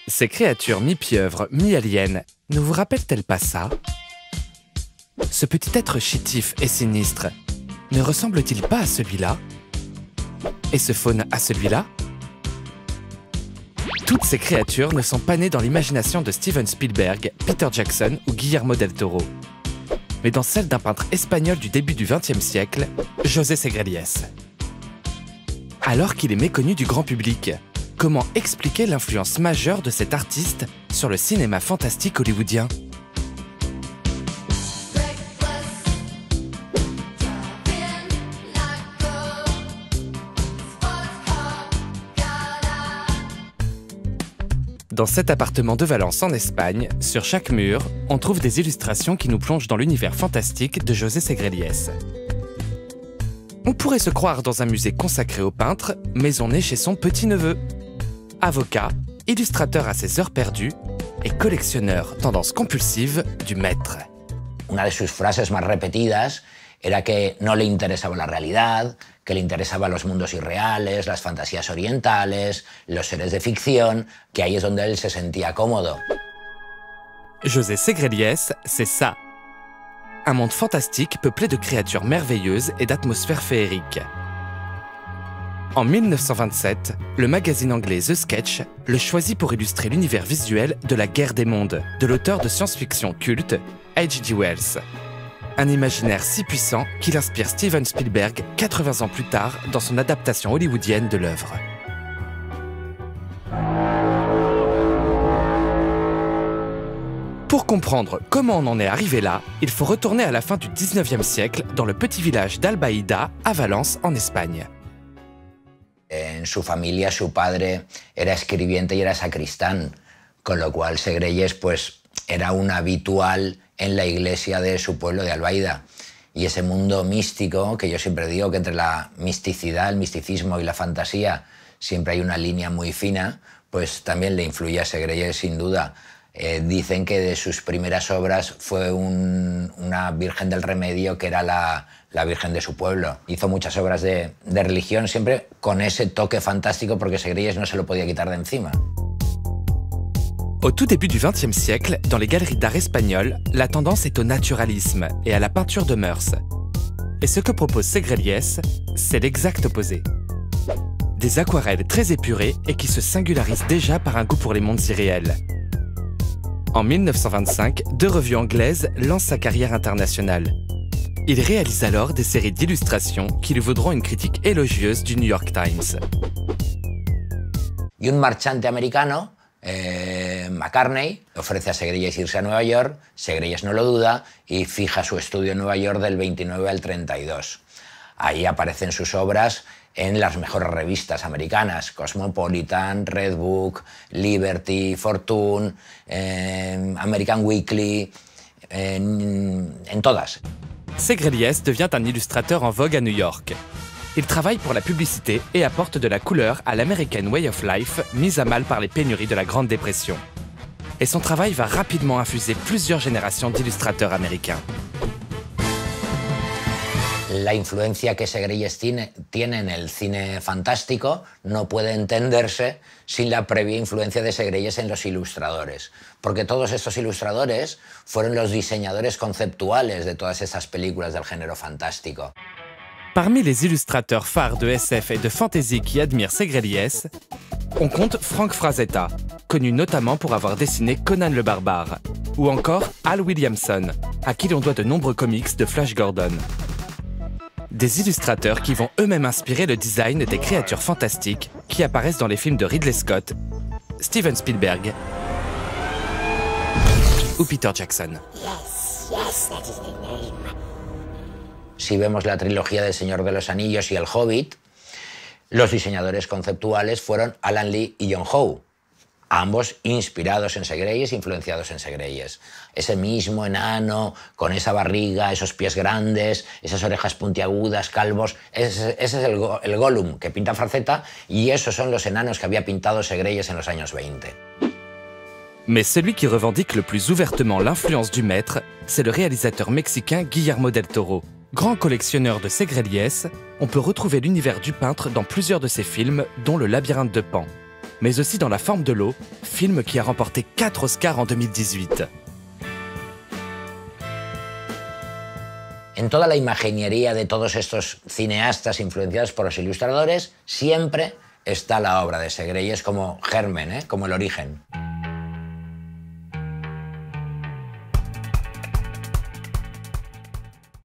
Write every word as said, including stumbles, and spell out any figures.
Ces créatures mi-pieuvres, mi-aliens ne vous rappellent-elles pas ça? Ce petit être chétif et sinistre ne ressemble-t-il pas à celui-là? Et ce faune à celui-là? Toutes ces créatures ne sont pas nées dans l'imagination de Steven Spielberg, Peter Jackson ou Guillermo del Toro, mais dans celle d'un peintre espagnol du début du vingtième siècle, José Segrelles. Alors qu'il est méconnu du grand public, comment expliquer l'influence majeure de cet artiste sur le cinéma fantastique hollywoodien? Dans cet appartement de Valence en Espagne, sur chaque mur, on trouve des illustrations qui nous plongent dans l'univers fantastique de José Segrelles. On pourrait se croire dans un musée consacré au peintre, mais on est chez son petit-neveu. Avocat, illustrateur à ses heures perdues et collectionneur tendance compulsive du maître. Una de sus frases más repetidas era que no le interesaba la realidad, que le interesaban los mundos irreales, las fantasías orientales, los seres de ficción, que ahí es donde él se sentía cómodo. José Segrelles, c'est ça. Un monde fantastique peuplé de créatures merveilleuses et d'atmosphères féeriques. En mille neuf cent vingt-sept, le magazine anglais The Sketch le choisit pour illustrer l'univers visuel de La Guerre des Mondes, de l'auteur de science-fiction culte H G Wells. Un imaginaire si puissant qu'il inspire Steven Spielberg quatre-vingts ans plus tard dans son adaptation hollywoodienne de l'œuvre. Pour comprendre comment on en est arrivé là, il faut retourner à la fin du dix-neuvième siècle dans le petit village d'Albaida, à Valence, en Espagne. En su familia, su padre era escribiente y era sacristán, con lo cual Segrelles pues, era un habitual en la iglesia de su pueblo de Albaida. Y ese mundo místico, que yo siempre digo que entre la misticidad, el misticismo y la fantasía siempre hay una línea muy fina, pues también le influye a Segrelles sin duda. Eh, dicen que de sus primeras obras fue un, una Virgen del Remedio que era la, la Virgen de su pueblo. Hizo muchas obras de, de religión, siempre con ese toque fantástico porque Segrelles no se lo podía quitar de encima. Au tout début du vingtième siècle, dans les galeries d'art espagnoles, la tendance est au naturalisme et à la peinture de mœurs. Et ce que propose Segrelles, c'est l'exact opposé. Des aquarelles très épurées et qui se singularisent déjà par un goût pour les mondes irréels. En mille neuf cent vingt-cinq, deux revues anglaises lancent sa carrière internationale. Il réalise alors des séries d'illustrations qui lui vaudront une critique élogieuse du New York Times. Y un marchante americano, eh, McCartney, ofrece a Segrelles irse a Nueva York, Segrelles no lo duda y fija su estudio en Nueva York del veintinueve al treinta y dos. Ahí aparecen sus obras en las mejores revistas americanas, Cosmopolitan, Redbook, Liberty, Fortune, eh, American Weekly, en, en todas. Segrelles devient un illustrateur en vogue à New York. Il travaille pour la publicité et apporte de la couleur à l'American Way of Life, mise à mal par les pénuries de la Grande Dépression. Et son travail va rapidement infuser plusieurs générations d'illustrateurs américains. La influencia que Segrelles tiene, tiene en el cine fantástico no puede entenderse sin la previa influencia de Segrelles en los ilustradores, porque todos estos ilustradores fueron los diseñadores conceptuales de todas estas películas del género fantástico. Parmi les illustrateurs phares de S F et de fantasy qui admirent Segrelles, on compte Frank Frazetta, connu notamment pour avoir dessiné Conan le Barbare, ou encore Al Williamson, à qui l'on doit de nombreux comics de Flash Gordon. Des illustrateurs qui vont eux-mêmes inspirer le design des créatures fantastiques qui apparaissent dans les films de Ridley Scott, Steven Spielberg ou Peter Jackson. Yes, yes, that is the name. Si vemos la trilogía del Señor de los Anillos y El Hobbit, los diseñadores conceptuales fueron Alan Lee y John Howe, ambos inspirados en Segrelles, influenciados en Segrelles. Ese mismo enano, con esa barriga, esos pies grandes, esas orejas puntiagudas, calvos, ese, ese es el, el Gollum que pinta Frazetta y esos son los enanos que había pintado Segrelles en los años veinte. Mais celui qui revendique le plus ouvertement l'influence du maître, c'est le réalisateur mexicain Guillermo del Toro. Grand collectionneur de Segrelles, on peut retrouver l'univers du peintre dans plusieurs de ses films, dont Le Labyrinthe de Pan. mais aussi dans La forme de l'eau, film qui a remporté quatre Oscars en deux mille dix-huit. En toda la imaginería de todos estos cineastas influenciados por los ilustradores, siempre está la obra de Segreyes como germen, ¿eh? Como el origen.